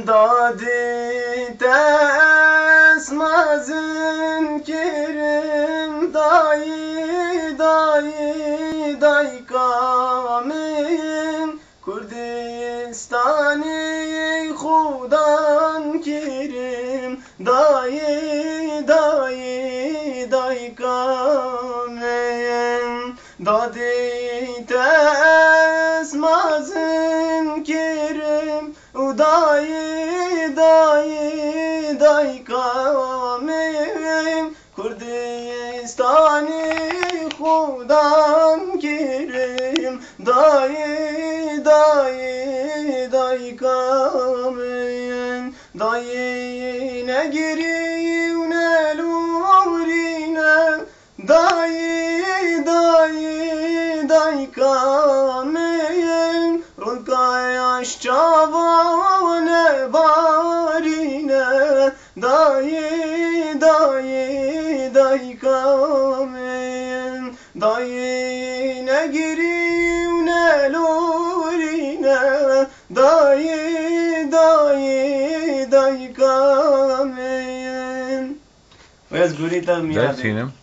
Dadi tesmazın kirim dayı dayı dayı kamin Kurdistani Khudan kirim dayı dayı dayı kamin Dadi tesmazın kirim dayı dayı dayı kamin Kurdistani Khudan kirim dayı dayı dayı kamin Dayı ne giriv ne lurine dayı dayı dayı kamin Runkaya şavane barine dayı dayı dayı kamin Dayı ne giriv ne lurine dayı dayı dayı kamin. Ve az gurita Ders yine.